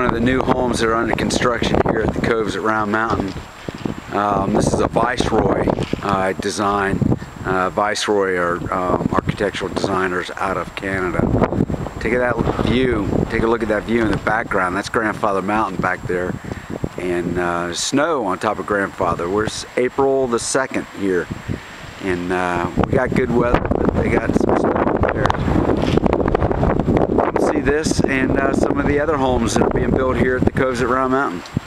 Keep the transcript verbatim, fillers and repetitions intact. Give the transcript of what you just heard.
one of the new homes that are under construction here at the Coves at Round Mountain. Um, this is a Viceroy uh, design. Uh, Viceroy are um, architectural designers out of Canada. Take that view, take a look at that view in the background. That's Grandfather Mountain back there, and uh, snow on top of Grandfather. We're April the second here, and uh, we got good weather, but they got some snow up there. Come see this and uh, some of the other homes that are being built here at the Coves at Round Mountain.